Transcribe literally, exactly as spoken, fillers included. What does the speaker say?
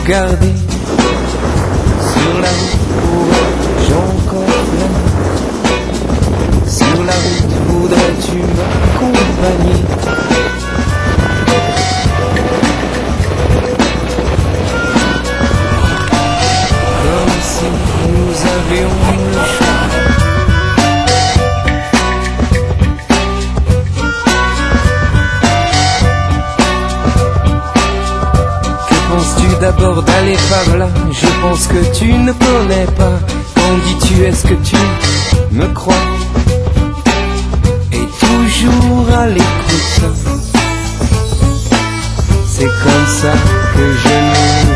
regarder sur la route pourrais-je encore planer? Sur la route voudrais-tu m'accompagner? Comme si nous avions le choix. Penses-tu d'abord d'aller par là? Je pense que tu ne connais pas. Quand dis-tu est-ce que tu me crois? Et toujours à l'écoute. C'est comme ça que je me